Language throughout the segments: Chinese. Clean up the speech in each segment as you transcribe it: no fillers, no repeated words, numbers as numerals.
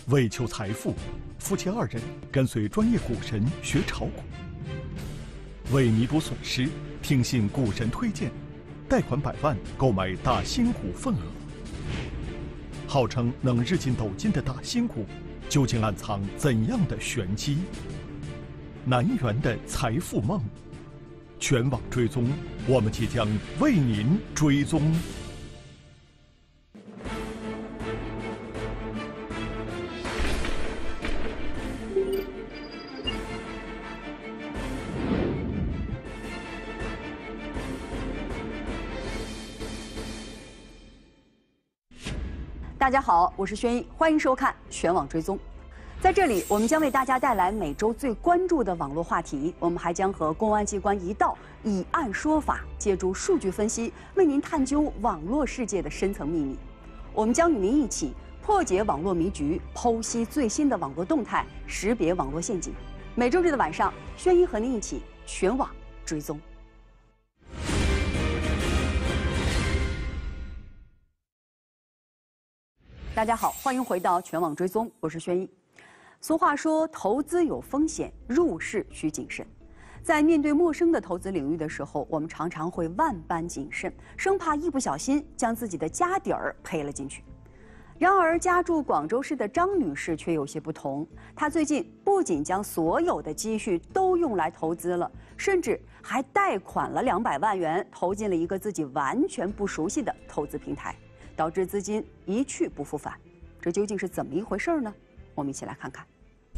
为求财富，夫妻二人跟随专业股神学炒股。为弥补损失，听信股神推荐，贷款100万购买大新股份额。号称能日进斗金的大新股，究竟暗藏怎样的玄机？南园的财富梦，全网追踪，我们即将为您追踪。 大家好，我是轩逸，欢迎收看《全网追踪》。在这里，我们将为大家带来每周最关注的网络话题。我们还将和公安机关一道以案说法，借助数据分析，为您探究网络世界的深层秘密。我们将与您一起破解网络迷局，剖析最新的网络动态，识别网络陷阱。每周日的晚上，轩逸和您一起全网追踪。大家好，欢迎回到全网追踪，我是轩逸。俗话说，投资有风险，入市需谨慎。在面对陌生的投资领域的时候，我们常常会万般谨慎，生怕一不小心将自己的家底儿赔了进去。然而，家住广州市的张女士却有些不同。她最近不仅将所有的积蓄都用来投资了，甚至还贷款了200万元，投进了一个自己完全不熟悉的投资平台。导致资金一去不复返，这究竟是怎么一回事呢？我们一起来看看。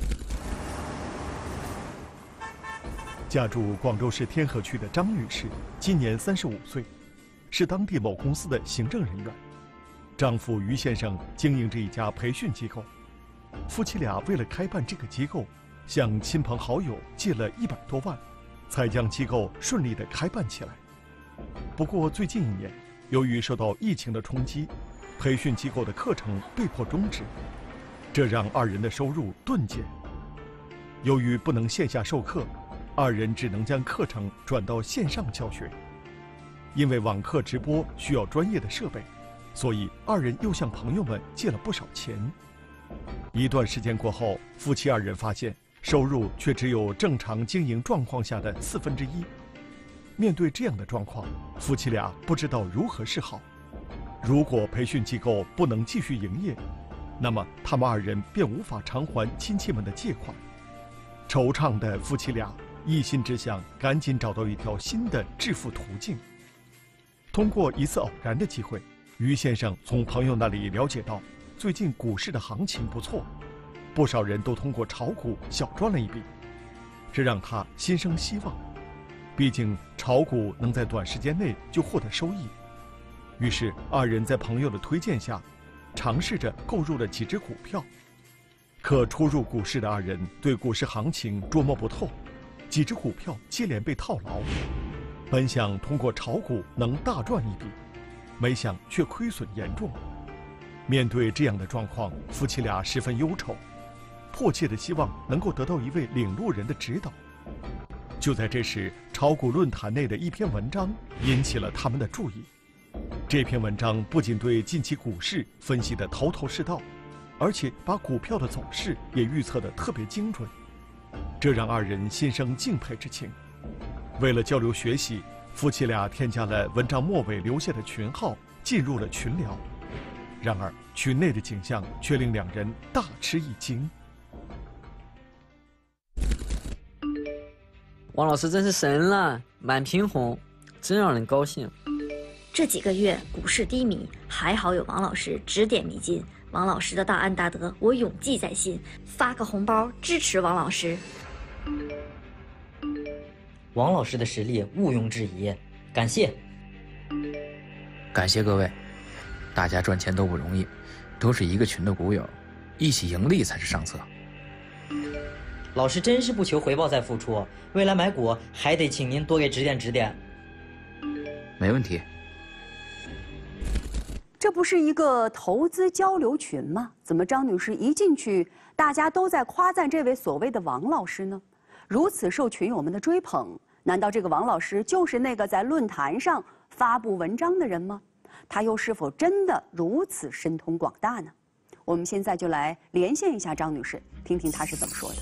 家住广州市天河区的张女士，今年35岁，是当地某公司的行政人员。丈夫于先生经营着一家培训机构，夫妻俩为了开办这个机构，向亲朋好友借了100多万，才将机构顺利地开办起来。不过最近1年，由于受到疫情的冲击，培训机构的课程被迫终止，这让二人的收入顿减。由于不能线下授课，二人只能将课程转到线上教学。因为网课直播需要专业的设备，所以二人又向朋友们借了不少钱。一段时间过后，夫妻二人发现收入却只有正常经营状况下的1/4。面对这样的状况，夫妻俩不知道如何是好。如果培训机构不能继续营业，那么他们二人便无法偿还亲戚们的借款。惆怅的夫妻俩一心只想赶紧找到一条新的致富途径。通过一次偶然的机会，于先生从朋友那里了解到，最近股市的行情不错，不少人都通过炒股小赚了一笔，这让他心生希望。毕竟炒股能在短时间内就获得收益，于是二人在朋友的推荐下，尝试着购入了几只股票。可初入股市的二人对股市行情捉摸不透，几只股票接连被套牢。本想通过炒股能大赚一笔，没想却亏损严重。面对这样的状况，夫妻俩十分忧愁，迫切地希望能够得到一位领路人的指导。就在这时，炒股论坛内的一篇文章引起了他们的注意。这篇文章不仅对近期股市分析得头头是道，而且把股票的走势也预测得特别精准，这让二人心生敬佩之情。为了交流学习，夫妻俩添加了文章末尾留下的群号，进入了群聊。然而，群内的景象却令两人大吃一惊。 王老师真是神了，满屏红，真让人高兴。 这几个月股市低迷，还好有王老师指点迷津。王老师的大恩大德，我永记在心。发个红包支持王老师。 王老师的实力毋庸置疑，感谢。 感谢各位，大家赚钱都不容易，都是一个群的股友，一起盈利才是上策。 老师真是不求回报再付出，未来买股还得请您多给指点指点。 没问题。 这不是一个投资交流群吗？怎么张女士一进去，大家都在夸赞这位所谓的王老师呢？如此受群友们的追捧，难道这个王老师就是那个在论坛上发布文章的人吗？他又是否真的如此神通广大呢？ 我们现在就来连线一下张女士，听听她是怎么说的。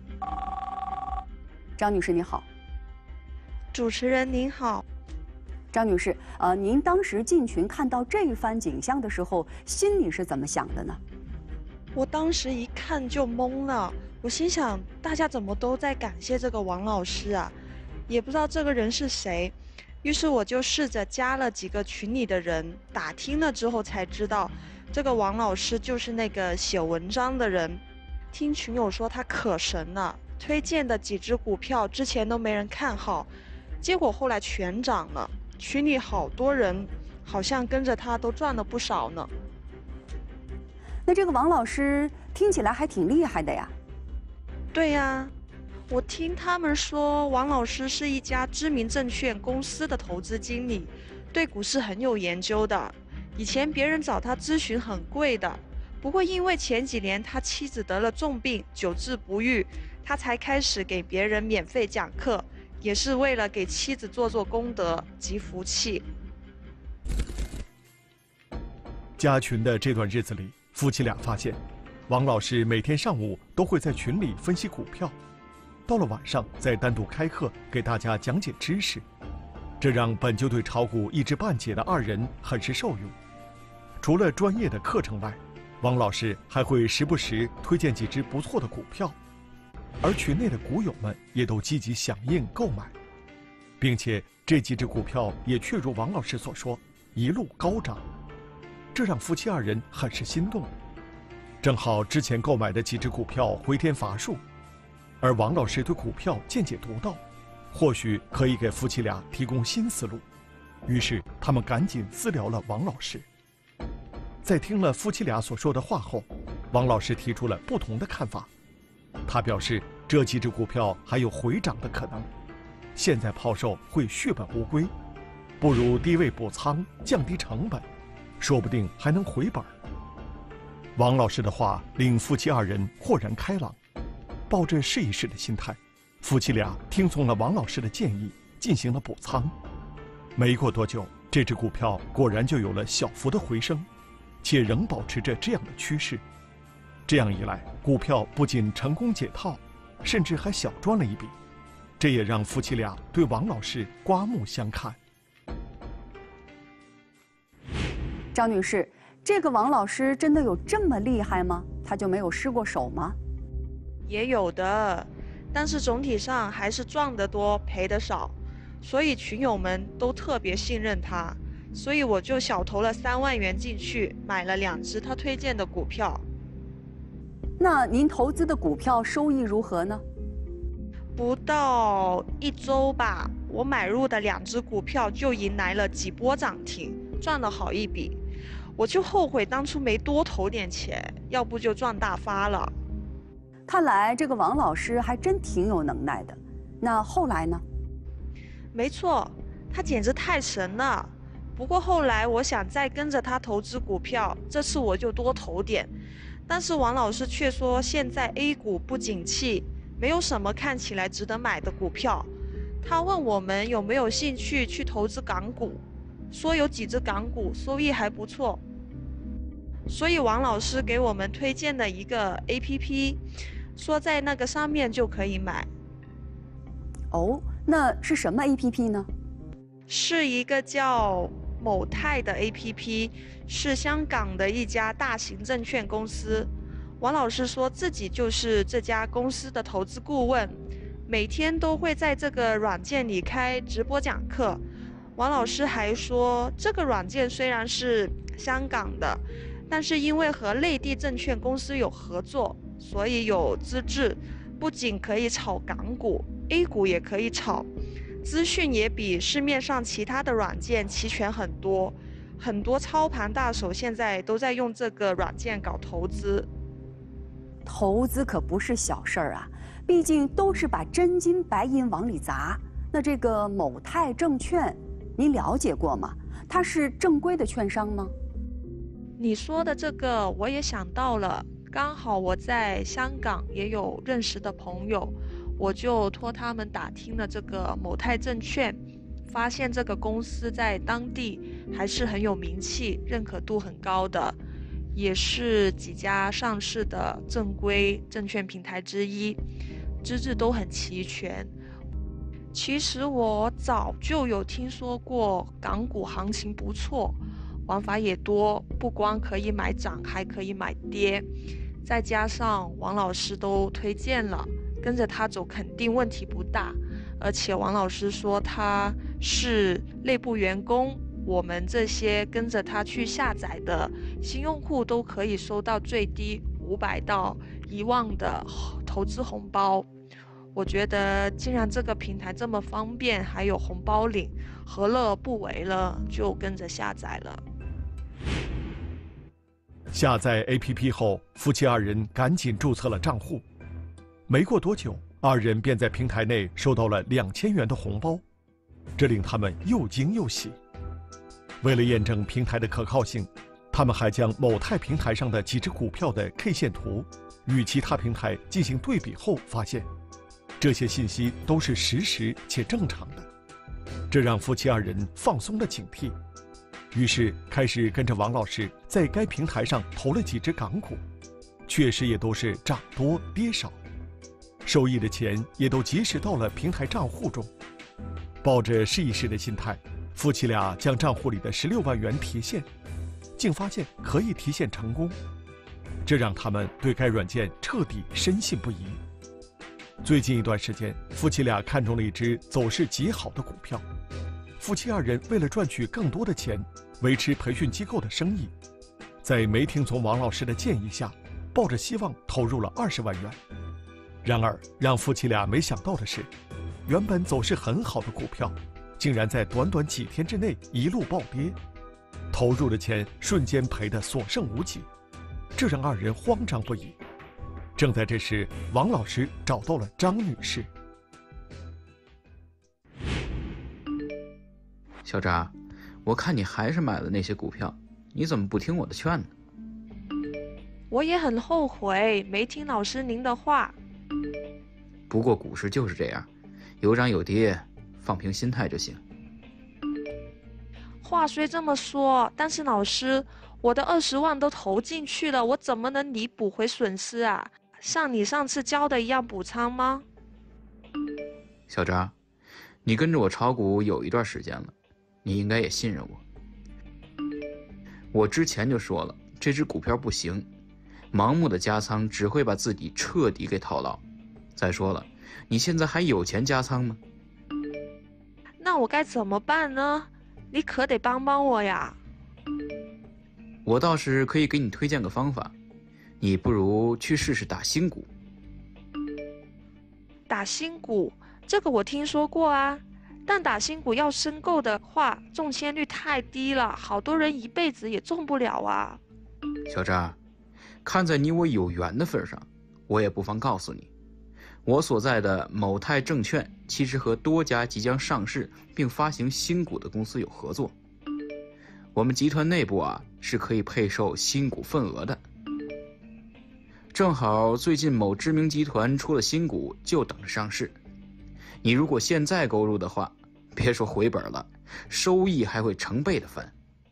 张女士你好。 主持人您好。 张女士，您当时进群看到这一番景象的时候，心里是怎么想的呢？ 我当时一看就懵了，我心想，大家怎么都在感谢这个王老师啊？也不知道这个人是谁，于是我就试着加了几个群里的人，打听了之后才知道，这个王老师就是那个写文章的人。听群友说他可神了，推荐的几只股票之前都没人看好，结果后来全涨了，群里好多人好像跟着他都赚了不少呢。 那这个王老师听起来还挺厉害的呀。 对呀，我听他们说，王老师是一家知名证券公司的投资经理，对股市很有研究的。以前别人找他咨询很贵的，不过因为前几年他妻子得了重病，久治不愈，他才开始给别人免费讲课，也是为了给妻子做功德，积福气。 加群的这段日子里，夫妻俩发现，王老师每天上午都会在群里分析股票，到了晚上再单独开课给大家讲解知识，这让本就对炒股一知半解的二人很是受用。除了专业的课程外，王老师还会时不时推荐几只不错的股票，而群内的股友们也都积极响应购买，并且这几只股票也确如王老师所说，一路高涨，这让夫妻二人很是心动。正好之前购买的几只股票回天乏术，而王老师对股票见解独到，或许可以给夫妻俩提供新思路。于是他们赶紧私聊了王老师。在听了夫妻俩所说的话后，王老师提出了不同的看法。他表示，这几只股票还有回涨的可能，现在抛售会血本无归，不如低位补仓，降低成本，说不定还能回本。王老师的话令夫妻二人豁然开朗，抱着试一试的心态，夫妻俩听从了王老师的建议，进行了补仓。没过多久，这只股票果然就有了小幅的回升，且仍保持着这样的趋势。这样一来，股票不仅成功解套，甚至还小赚了一笔，这也让夫妻俩对王老师刮目相看。 张女士，这个王老师真的有这么厉害吗？他就没有失过手吗？ 也有的，但是总体上还是赚得多赔得少，所以群友们都特别信任他，所以我就小投了3万元进去，买了2只他推荐的股票。 那您投资的股票收益如何呢？ 不到1周吧，我买入的2只股票就迎来了几波涨停，赚了好一笔。我就后悔当初没多投点钱，要不就赚大发了。 看来这个王老师还真挺有能耐的。那后来呢？ 没错，他简直太神了。不过后来我想再跟着他投资股票，这次我就多投点。但是王老师却说现在 A 股不景气，没有什么看起来值得买的股票。他问我们有没有兴趣去投资港股，说有几只港股收益还不错。所以王老师给我们推荐了一个 APP， 说在那个上面就可以买。 哦，那是什么 APP 呢？ 是一个叫某泰的 APP， 是香港的一家大型证券公司。王老师说自己就是这家公司的投资顾问，每天都会在这个软件里开直播讲课。王老师还说，这个软件虽然是香港的，但是因为和内地证券公司有合作，所以有资质，不仅可以炒港股， A 股也可以炒，资讯也比市面上其他的软件齐全很多。很多操盘大手现在都在用这个软件搞投资。 投资可不是小事儿啊，毕竟都是把真金白银往里砸。那这个某泰证券，您了解过吗？它是正规的券商吗？ 你说的这个我也想到了，刚好我在香港也有认识的朋友，我就托他们打听了这个某泰证券，发现这个公司在当地还是很有名气，认可度很高的。 也是几家上市的正规证券平台之一，资质都很齐全。其实我早就有听说过港股行情不错，玩法也多，不光可以买涨，还可以买跌。再加上王老师都推荐了，跟着他走肯定问题不大。而且王老师说他是内部员工，我们这些跟着他去下载的新用户都可以收到最低500到1万的投资红包。我觉得既然这个平台这么方便，还有红包领，何乐而不为了，就跟着下载了。 下载 APP 后，夫妻二人赶紧注册了账户。没过多久，二人便在平台内收到了2000元的红包，这令他们又惊又喜。为了验证平台的可靠性，他们还将某泰平台上的几只股票的 K 线图与其他平台进行对比后，发现这些信息都是实时且正常的，这让夫妻二人放松了警惕，于是开始跟着王老师在该平台上投了几只港股，确实也都是涨多跌少，收益的钱也都及时到了平台账户中。抱着试一试的心态，夫妻俩将账户里的16万元提现，竟发现可以提现成功，这让他们对该软件彻底深信不疑。最近一段时间，夫妻俩看中了一只走势极好的股票。夫妻二人为了赚取更多的钱，维持培训机构的生意，在没听从王老师的建议下，抱着希望投入了20万元。然而，让夫妻俩没想到的是，原本走势很好的股票，竟然在短短几天之内一路暴跌，投入的钱瞬间赔得所剩无几，这让二人慌张不已。正在这时，王老师找到了张女士。 小扎，我看你还是买了那些股票，你怎么不听我的劝呢？ 我也很后悔没听老师您的话。 不过股市就是这样，有涨有跌，放平心态就行。 话虽这么说，但是老师，我的20万都投进去了，我怎么能弥补回损失啊？像你上次教的一样补仓吗？ 小扎，你跟着我炒股有一段时间了，你应该也信任我。我之前就说了，这只股票不行，盲目的加仓只会把自己彻底给套牢。再说了，你现在还有钱加仓吗？ 那我该怎么办呢？你可得帮帮我呀！ 我倒是可以给你推荐个方法，你不如去试试打新股。 打新股，这个我听说过啊，但打新股要申购的话，中签率太低了，好多人一辈子也中不了啊。 小扎，看在你我有缘的份上，我也不妨告诉你，我所在的某泰证券其实和多家即将上市并发行新股的公司有合作。我们集团内部是可以配售新股份额的。正好最近某知名集团出了新股，就等着上市。你如果现在购入的话，别说回本了，收益还会成倍的翻。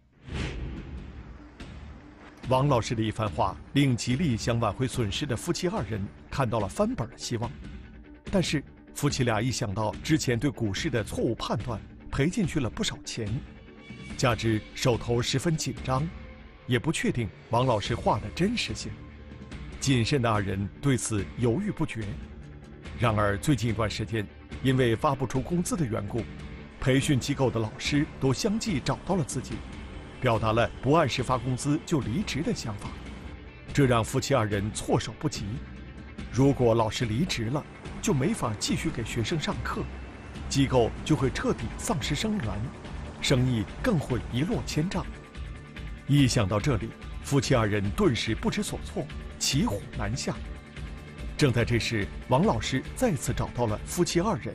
王老师的一番话令极力想挽回损失的夫妻二人看到了翻本的希望，但是夫妻俩一想到之前对股市的错误判断，赔进去了不少钱，加之手头十分紧张，也不确定王老师话的真实性，谨慎的二人对此犹豫不决。然而最近一段时间，因为发不出工资的缘故，培训机构的老师都相继找到了自己，表达了不按时发工资就离职的想法，这让夫妻二人措手不及。如果老师离职了，就没法继续给学生上课，机构就会彻底丧失生源，生意更会一落千丈。一想到这里，夫妻二人顿时不知所措，骑虎难下。正在这时，王老师再次找到了夫妻二人。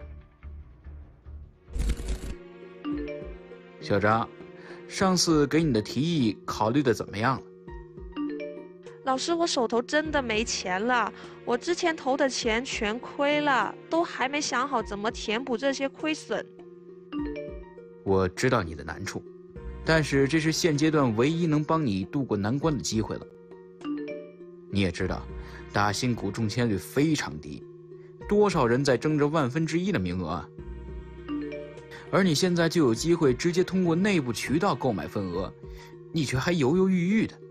小张，上次给你的提议考虑的怎么样了？ 老师，我手头真的没钱了，我之前投的钱全亏了，都还没想好怎么填补这些亏损。 我知道你的难处， 但是这是现阶段唯一能帮你渡过难关的机会了。你也知道，打新股中签率非常低，多少人在争着1/1000的名额啊！而你现在就有机会直接通过内部渠道购买份额，你却还犹犹豫豫的。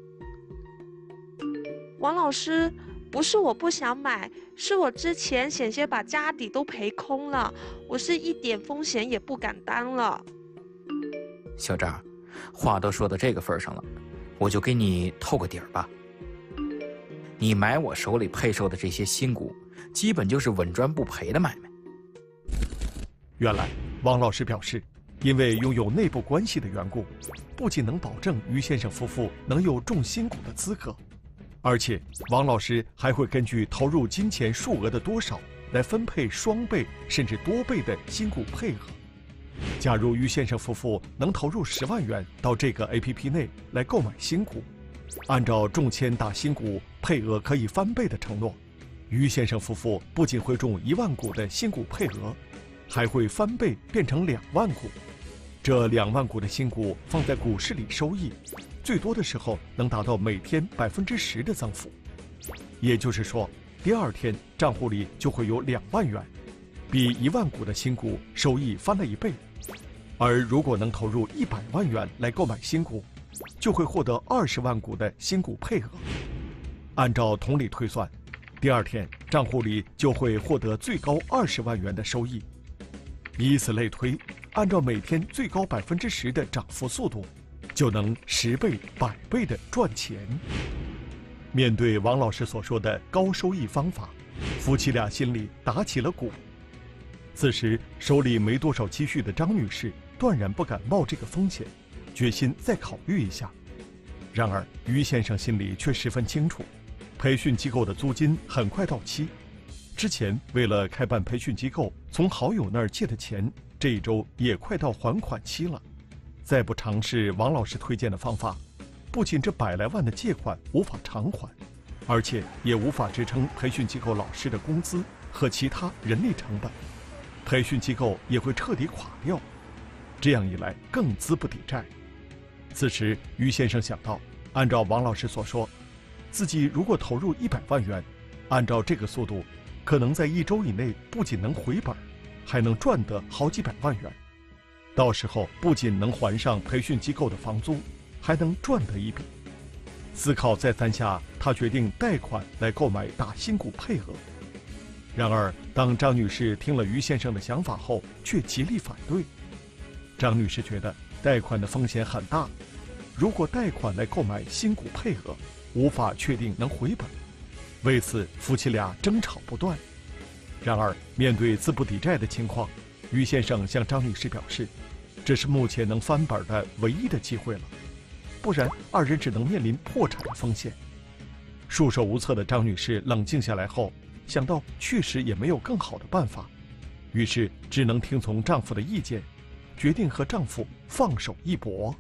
王老师，不是我不想买，是我之前险些把家底都赔空了，我是一点风险也不敢担了。 小张，话都说到这个份上了，我就给你透个底儿吧。你买我手里配售的这些新股，基本就是稳赚不赔的买卖。 原来王老师表示，因为拥有内部关系的缘故，不仅能保证于先生夫妇能有中新股的资格，而且王老师还会根据投入金钱数额的多少来分配双倍甚至多倍的新股配额。假如于先生夫妇能投入10万元到这个 APP 内来购买新股，按照中签打新股配额可以翻倍的承诺，于先生夫妇不仅会中1万股的新股配额，还会翻倍变成2万股。这2万股的新股放在股市里收益，最多的时候能达到每天10%的增幅。也就是说，第2天账户里就会有2万元，比1万股的新股收益翻了1倍。而如果能投入100万元来购买新股，就会获得20万股的新股配额。按照同理推算，第2天账户里就会获得最高20万元的收益。以此类推，按照每天最高10%的涨幅速度，就能10倍、100倍的赚钱。面对王老师所说的高收益方法，夫妻俩心里打起了鼓。此时手里没多少积蓄的张女士断然不敢冒这个风险，决心再考虑一下。然而于先生心里却十分清楚，培训机构的租金很快到期，之前为了开办培训机构从好友那儿借的钱，这一周也快到还款期了。再不尝试王老师推荐的方法，不仅这100来万的借款无法偿还，而且也无法支撑培训机构老师的工资和其他人力成本，培训机构也会彻底垮掉。这样一来更资不抵债。此时于先生想到，按照王老师所说，自己如果投入100万元，按照这个速度，可能在1周以内不仅能回本，还能赚得好几百万元。到时候不仅能还上培训机构的房租，还能赚得一笔。思考再三下，他决定贷款来购买打新股配额。然而当张女士听了于先生的想法后，却极力反对。张女士觉得贷款的风险很大，如果贷款来购买新股配额，无法确定能回本。为此夫妻俩争吵不断。然而面对资不抵债的情况，于先生向张女士表示，这是目前能翻本的唯一的机会了，不然2人只能面临破产的风险。束手无策的张女士冷静下来后，想到确实也没有更好的办法，于是只能听从丈夫的意见，决定和丈夫放手一搏。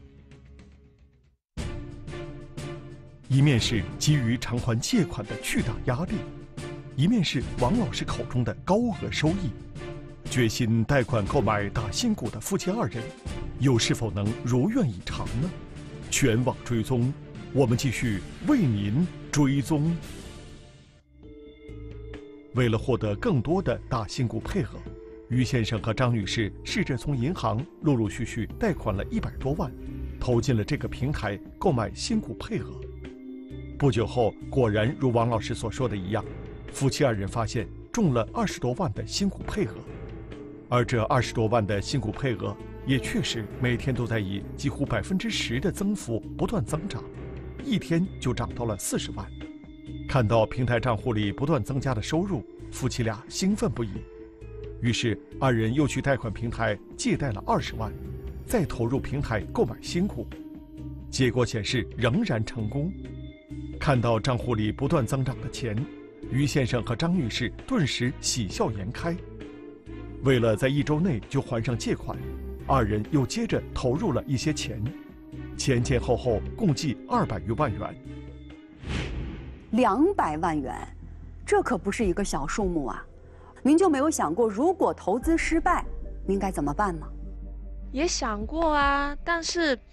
一面是基于偿还借款的巨大压力，一面是王老师口中的高额收益，决心贷款购买打新股的夫妻2人，又是否能如愿以偿呢？全网追踪，我们继续为您追踪。为了获得更多的打新股配额，于先生和张女士试着从银行陆续贷款了100多万，投进了这个平台购买新股配额。不久后，果然如王老师所说的一样，夫妻2人发现中了20多万的新股配额，而这20多万的新股配额也确实每天都在以几乎10%的增幅不断增长，一天就涨到了40万。看到平台账户里不断增加的收入，夫妻俩兴奋不已。于是2人又去贷款平台借贷了20万，再投入平台购买新股。结果显示仍然成功。看到账户里不断增长的钱，于先生和张女士顿时喜笑颜开。为了在1周内就还上借款，2人又接着投入了一些钱，前后共计200余万元。 200万元，这可不是一个小数目啊！您就没有想过，如果投资失败，您该怎么办吗？ 也想过啊，但是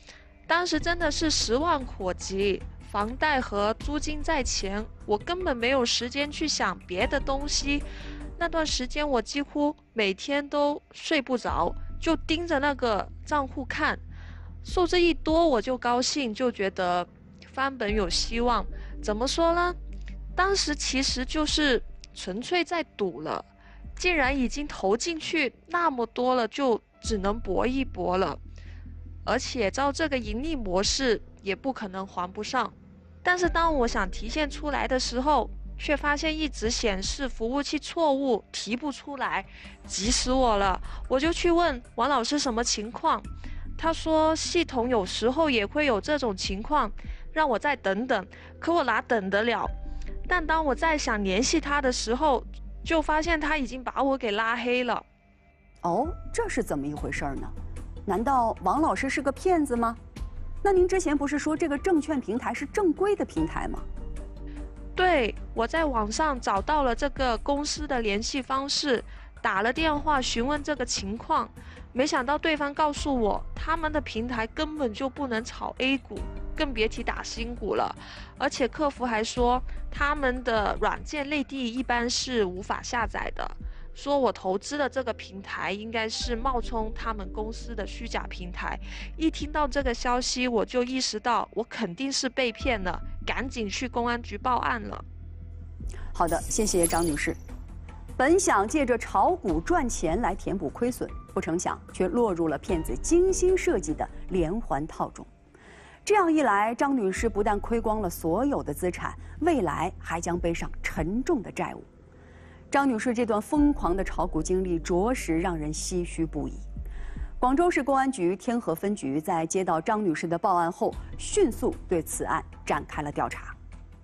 当时真的是10万火急，房贷和租金在前，我根本没有时间去想别的东西。那段时间我几乎每天都睡不着，就盯着那个账户看。数字一多我就高兴，就觉得翻本有希望。怎么说呢？当时其实就是纯粹在赌了，既然已经投进去那么多了，就只能搏一搏了。而且照这个盈利模式也不可能还不上。但是当我想提现出来的时候，却发现一直显示服务器错误，提不出来，急死我了。我就去问王老师什么情况，他说系统有时候也会有这种情况，让我再等等。可我哪等得了？但当我再想联系他的时候，就发现他已经把我给拉黑了。 哦，这是怎么一回事呢？难道王老师是个骗子吗？那您之前不是说这个证券平台是正规的平台吗？ 对，我在网上找到了这个公司的联系方式，打了电话询问这个情况，没想到对方告诉我，他们的平台根本就不能炒 A 股，更别提打新股了。而且客服还说，他们的软件内地一般是无法下载的，说我投资的这个平台应该是冒充他们公司的虚假平台。一听到这个消息，我就意识到我肯定是被骗了，赶紧去公安局报案了。 好的，谢谢张女士。本想借着炒股赚钱来填补亏损，不成想却落入了骗子精心设计的连环套中。这样一来，张女士不但亏光了所有的资产，未来还将背上沉重的债务。张女士这段疯狂的炒股经历，着实让人唏嘘不已。广州市公安局天河分局在接到张女士的报案后，迅速对此案展开了调查。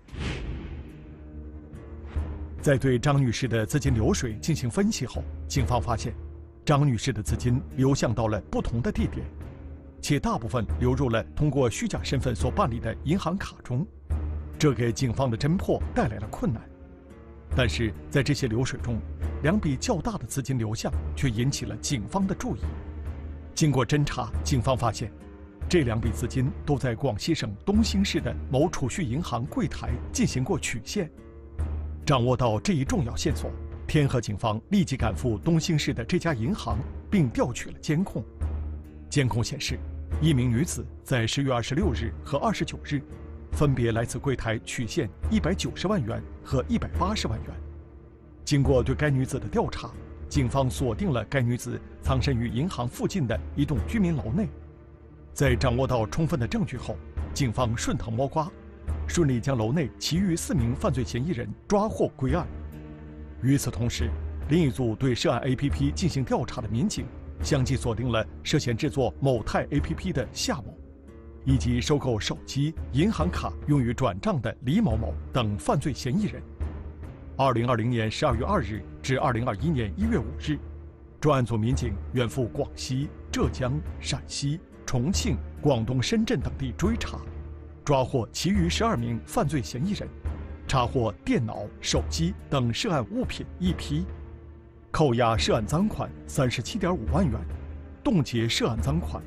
在对张女士的资金流水进行分析后，警方发现，张女士的资金流向到了不同的地点，且大部分流入了通过虚假身份所办理的银行卡中，这给警方的侦破带来了困难。但是在这些流水中，2笔较大的资金流向却引起了警方的注意。经过侦查，警方发现，这2笔资金都在广西省东兴市的某储蓄银行柜台进行过取现。掌握到这一重要线索，天河警方立即赶赴东兴市的这家银行，并调取了监控。监控显示，一名女子在10月26日和29日，分别来此柜台取现190万元和180万元。经过对该女子的调查，警方锁定了该女子藏身于银行附近的一栋居民楼内。在掌握到充分的证据后，警方顺藤摸瓜，顺利将楼内其余4名犯罪嫌疑人抓获归案。与此同时，另一组对涉案 APP 进行调查的民警相继锁定了涉嫌制作某泰 APP 的夏某，以及收购手机、银行卡用于转账的李某某等犯罪嫌疑人。2020年12月2日至2021年1月5日，专案组民警远赴广西、浙江、陕西、重庆、广东深圳等地追查，抓获其余12名犯罪嫌疑人，查获电脑、手机等涉案物品1批，扣押涉案赃款37.5万元，冻结涉案赃款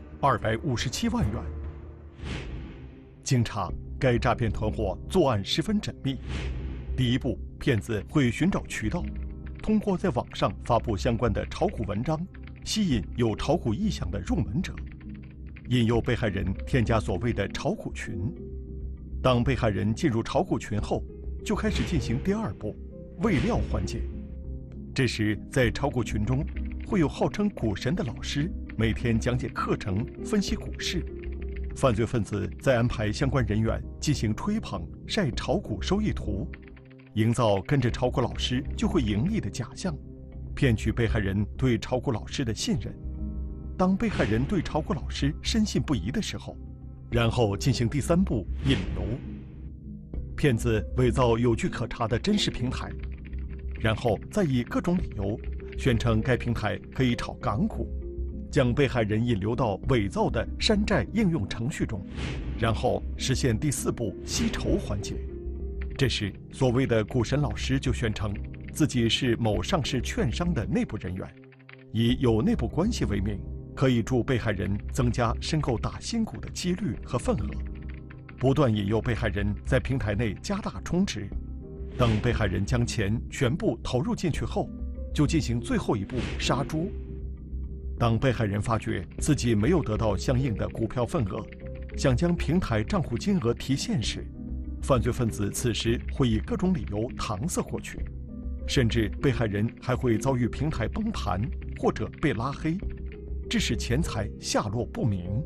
257万元。经查，该诈骗团伙作案十分缜密。第一步，骗子会寻找渠道，通过在网上发布相关的炒股文章，吸引有炒股意向的入门者，引诱被害人添加所谓的炒股群。当被害人进入炒股群后，就开始进行第2步，喂料环节。这时，在炒股群中，会有号称股神的老师每天讲解课程、分析股市。犯罪分子再安排相关人员进行吹捧、晒炒股收益图，营造跟着炒股老师就会盈利的假象，骗取被害人对炒股老师的信任。当被害人对炒股老师深信不疑的时候，然后进行第3步引流。骗子伪造有据可查的真实平台，然后再以各种理由宣称该平台可以炒港股，将被害人引流到伪造的山寨应用程序中，然后实现第4步吸筹环节。这时，所谓的股神老师就宣称自己是某上市券商的内部人员，以有内部关系为名， 可以助被害人增加申购打新股的几率和份额，不断引诱被害人在平台内加大充值。等被害人将钱全部投入进去后，就进行最后一步杀猪。当被害人发觉自己没有得到相应的股票份额，想将平台账户金额提现时，犯罪分子此时会以各种理由搪塞过去，甚至被害人还会遭遇平台崩盘或者被拉黑，致使钱财下落不明。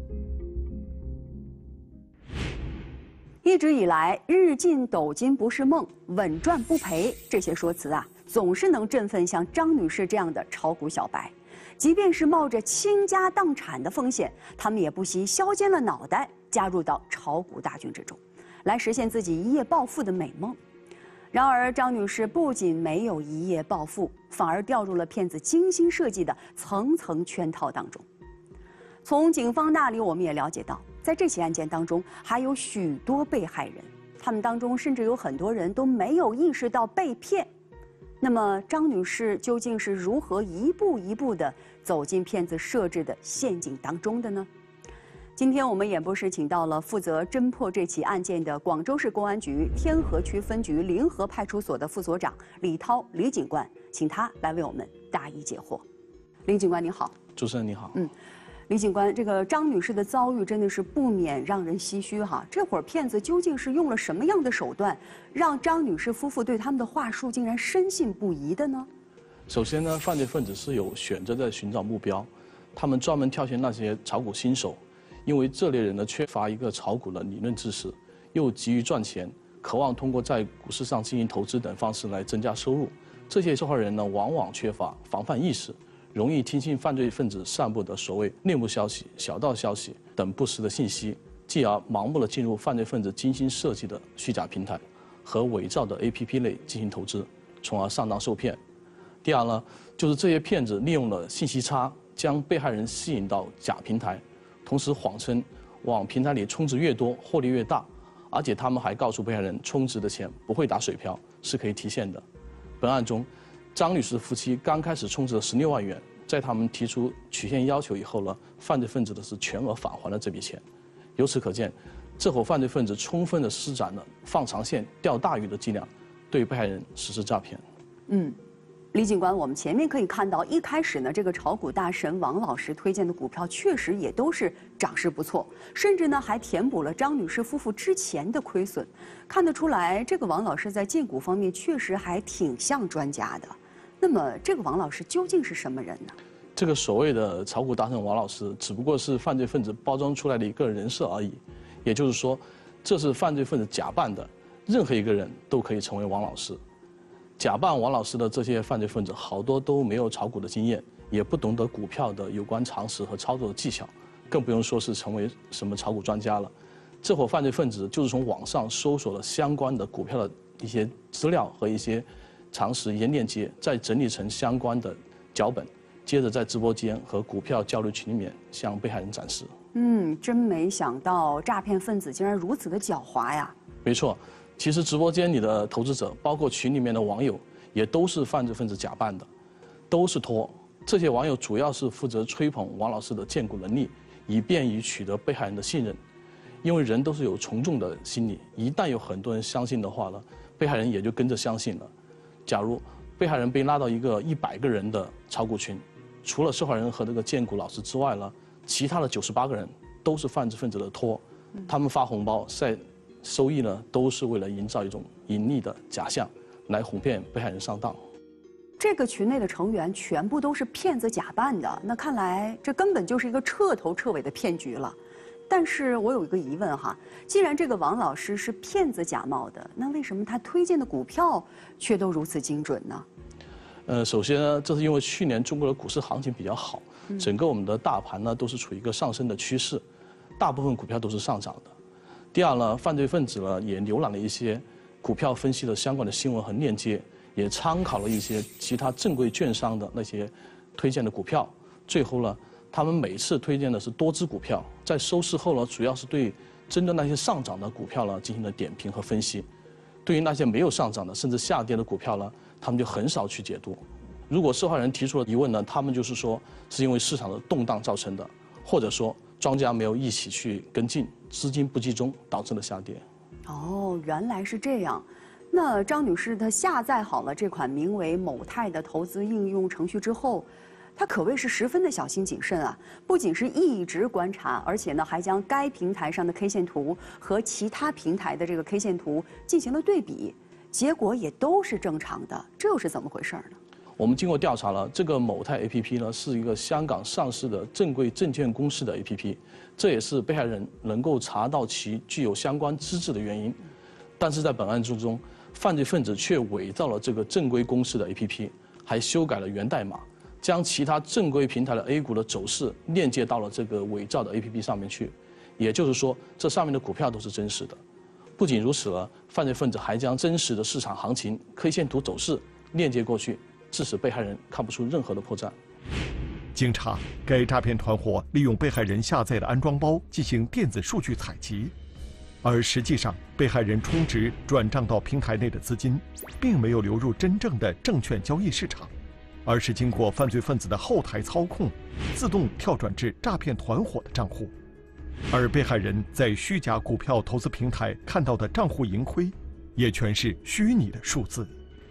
一直以来，日进斗金不是梦，稳赚不赔这些说辞啊，总是能振奋像张女士这样的炒股小白。即便是冒着倾家荡产的风险，他们也不惜削尖了脑袋加入到炒股大军之中，来实现自己一夜暴富的美梦。然而，张女士不仅没有一夜暴富，反而掉入了骗子精心设计的层层圈套当中。从警方那里，我们也了解到，在这起案件当中，还有许多被害人，他们当中甚至有很多人都没有意识到被骗。那么，张女士究竟是如何一步一步地走进骗子设置的陷阱当中的呢？今天我们演播室请到了负责侦破这起案件的广州市公安局天河区分局临河派出所的副所长李涛李警官，请他来为我们答疑解惑。李警官你好。 主持人你好。 李警官，这个张女士的遭遇真的是不免让人唏嘘哈。这会儿骗子究竟是用了什么样的手段，让张女士夫妇对他们的话术竟然深信不疑的呢？ 首先呢，犯罪分子是有选择的寻找目标，他们专门挑选那些炒股新手，因为这类人呢缺乏一个炒股的理论知识，又急于赚钱，渴望通过在股市上进行投资等方式来增加收入。这些受害人呢，往往缺乏防范意识，容易听信犯罪分子散布的所谓内幕消息、小道消息等不实的信息，继而盲目的进入犯罪分子精心设计的虚假平台和伪造的 APP 类进行投资，从而上当受骗。第二呢，就是这些骗子利用了信息差，将被害人吸引到假平台，同时谎称往平台里充值越多，获利越大，而且他们还告诉被害人充值的钱不会打水漂，是可以提现的。本案中，张女士夫妻刚开始充值了16万元，在他们提出取现要求以后呢，犯罪分子的是全额返还了这笔钱。由此可见，这伙犯罪分子充分的施展了放长线钓大鱼的伎俩，对被害人实施诈骗。 李警官，我们前面可以看到，一开始呢，这个炒股大神王老师推荐的股票确实也都是涨势不错，甚至呢还填补了张女士夫妇之前的亏损。看得出来，这个王老师在荐股方面确实还挺像专家的。那么，这个王老师究竟是什么人呢？ 这个所谓的炒股大神王老师，只不过是犯罪分子包装出来的一个人设而已。也就是说，这是犯罪分子假扮的，任何一个人都可以成为王老师。假扮王老师的这些犯罪分子，好多都没有炒股的经验，也不懂得股票的有关常识和操作的技巧，更不用说是成为什么炒股专家了。这伙犯罪分子就是从网上搜索了相关的股票的一些资料和一些常识、一些链接，再整理成相关的脚本，接着在直播间和股票交流群里面向被害人展示。 真没想到诈骗分子竟然如此的狡猾呀！ 没错。其实直播间里的投资者，包括群里面的网友，也都是犯罪分子假扮的，都是托。这些网友主要是负责吹捧王老师的荐股能力，以便于取得被害人的信任。因为人都是有从众的心理，一旦有很多人相信的话呢，被害人也就跟着相信了。假如被害人被拉到一个100个人的炒股群，除了受害人和这个荐股老师之外呢，其他的98个人都是犯罪分子的托，他们发红包收益呢，都是为了营造一种盈利的假象，来哄骗被害人上当。 这个群内的成员全部都是骗子假扮的，那看来这根本就是一个彻头彻尾的骗局了。但是我有一个疑问哈，既然这个王老师是骗子假冒的，那为什么他推荐的股票却都如此精准呢？ 首先呢，这是因为去年中国的股市行情比较好，整个我们的大盘呢都是处于一个上升的趋势，大部分股票都是上涨的。第二呢，犯罪分子呢也浏览了一些股票分析的相关的新闻和链接，也参考了一些其他正规券商的那些推荐的股票。最后呢，他们每次推荐的是多只股票，在收市后呢，主要是对针对那些上涨的股票呢进行了点评和分析。对于那些没有上涨的甚至下跌的股票呢，他们就很少去解读。 如果受害人提出了疑问呢，他们就是说是因为市场的动荡造成的，或者说庄家没有一起去跟进，资金不集中导致了下跌。 哦，原来是这样。那张女士她下载好了这款名为某泰的投资应用程序之后，她可谓是十分的小心谨慎啊！不仅是一直观察，而且呢还将该平台上的 K 线图和其他平台的这个 K 线图进行了对比，结果也都是正常的。这又是怎么回事呢？ 我们经过调查了，这个某泰 APP 呢是一个香港上市的正规证券公司的 APP， 这也是被害人能够查到其具有相关资质的原因。但是在本案之中，犯罪分子却伪造了这个正规公司的 APP， 还修改了源代码，将其他正规平台的 A 股的走势链接到了这个伪造的 APP 上面去。也就是说，这上面的股票都是真实的。不仅如此了，犯罪分子还将真实的市场行情、K 线图走势链接过去，致使被害人看不出任何的破绽。 经查，该诈骗团伙利用被害人下载的安装包进行电子数据采集，而实际上，被害人充值转账到平台内的资金，并没有流入真正的证券交易市场，而是经过犯罪分子的后台操控，自动跳转至诈骗团伙的账户。而被害人在虚假股票投资平台看到的账户盈亏，也全是虚拟的数字。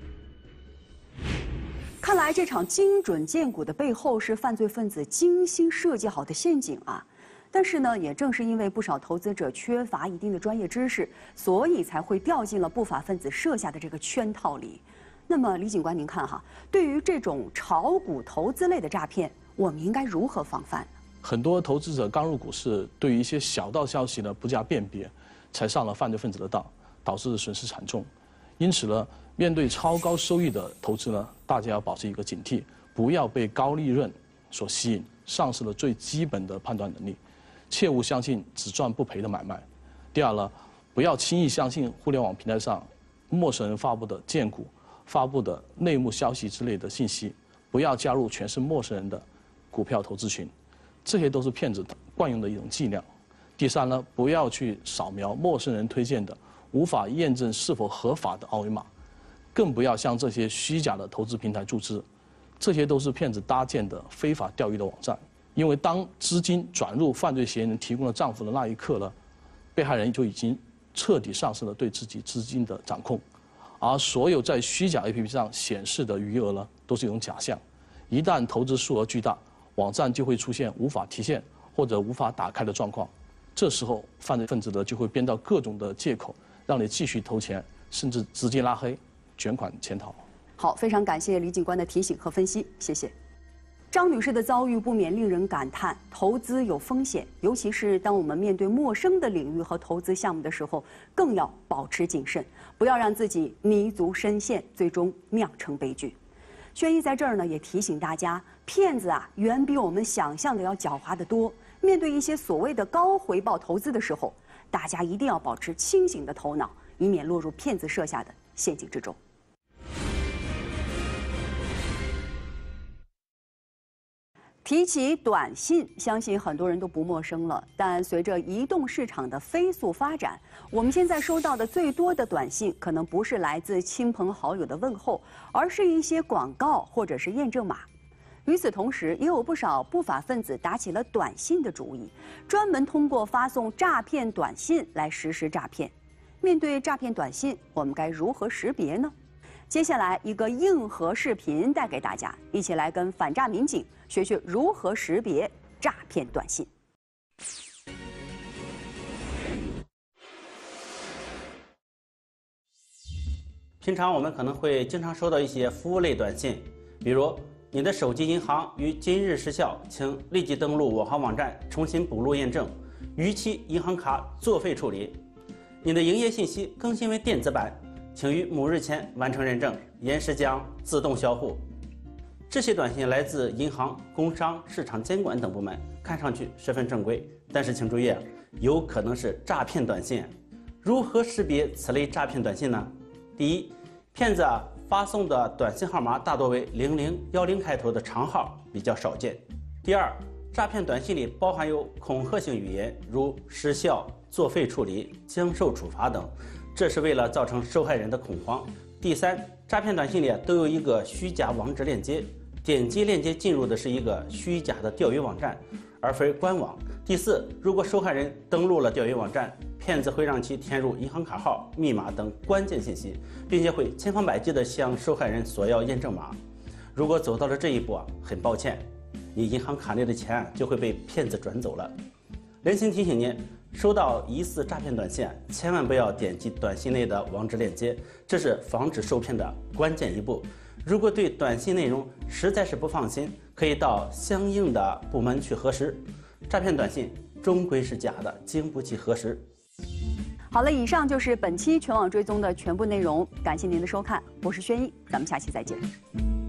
看来这场精准荐股的背后是犯罪分子精心设计好的陷阱啊！但是呢，也正是因为不少投资者缺乏一定的专业知识，所以才会掉进了不法分子设下的这个圈套里。那么，李警官，您看哈，对于这种炒股投资类的诈骗，我们应该如何防范呢？ 很多投资者刚入股市，对于一些小道消息呢不加辨别，才上了犯罪分子的当，导致损失惨重。因此呢，面对超高收益的投资呢，大家要保持一个警惕，不要被高利润所吸引，丧失了最基本的判断能力，切勿相信只赚不赔的买卖。第二呢，不要轻易相信互联网平台上陌生人发布的荐股、发布的内幕消息之类的信息，不要加入全是陌生人的股票投资群，这些都是骗子惯用的一种伎俩。第三呢，不要去扫描陌生人推荐的无法验证是否合法的二维码，更不要向这些虚假的投资平台注资，这些都是骗子搭建的非法钓鱼的网站。因为当资金转入犯罪嫌疑人提供的账户的那一刻呢，被害人就已经彻底丧失了对自己资金的掌控，而所有在虚假 APP 上显示的余额呢，都是一种假象。一旦投资数额巨大，网站就会出现无法提现或者无法打开的状况，这时候犯罪分子呢就会编造各种的借口，让你继续投钱，甚至直接拉黑、卷款潜逃。 好，非常感谢李警官的提醒和分析，谢谢。张女士的遭遇不免令人感叹，投资有风险，尤其是当我们面对陌生的领域和投资项目的时候，更要保持谨慎，不要让自己泥足深陷，最终酿成悲剧。轩一在这儿呢，也提醒大家，骗子啊，远比我们想象的要狡猾得多。面对一些所谓的高回报投资的时候，大家一定要保持清醒的头脑，以免落入骗子设下的陷阱之中。提起短信，相信很多人都不陌生了。但随着移动市场的飞速发展，我们现在收到的最多的短信，可能不是来自亲朋好友的问候，而是一些广告或者是验证码。与此同时，也有不少不法分子打起了短信的主意，专门通过发送诈骗短信来实施诈骗。面对诈骗短信，我们该如何识别呢？接下来一个硬核视频带给大家，一起来跟反诈民警学学如何识别诈骗短信。 平常我们可能会经常收到一些服务类短信，比如你的手机银行于今日失效，请立即登录我行网站重新补录验证，逾期银行卡作废处理。你的营业信息更新为电子版，请于某日前完成认证，延时将自动销户。这些短信来自银行、工商、市场监管等部门，看上去十分正规，但是请注意，有可能是诈骗短信。如何识别此类诈骗短信呢？第一，骗子发送的短信号码大多为0010开头的长号，比较少见。第二，诈骗短信里包含有恐吓性语言，如失效、作废处理、将受处罚等，这是为了造成受害人的恐慌， 第三，诈骗短信里都有一个虚假网址链接，点击链接进入的是一个虚假的钓鱼网站，而非官网。第四，如果受害人登录了钓鱼网站，骗子会让其填入银行卡号、密码等关键信息，并且会千方百计地向受害人索要验证码。如果走到了这一步，很抱歉，你银行卡内的钱就会被骗子转走了。人情提醒您，收到疑似诈骗短信，千万不要点击短信内的网址链接，这是防止受骗的关键一步。如果对短信内容实在是不放心，可以到相应的部门去核实。诈骗短信终归是假的，经不起核实。 好了，以上就是本期全网追踪的全部内容，感谢您的收看，我是轩一，咱们下期再见。